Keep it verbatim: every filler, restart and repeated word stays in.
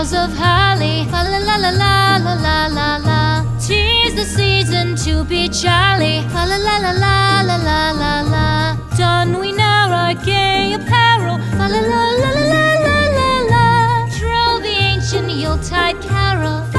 boughs of holly. Fa la la la la la la la la. 'Tis the season to be jolly. Fa la la la la la la la la. Don we now our gay apparel. Fa la la la la la la la la. Troll the ancient Yuletide carol.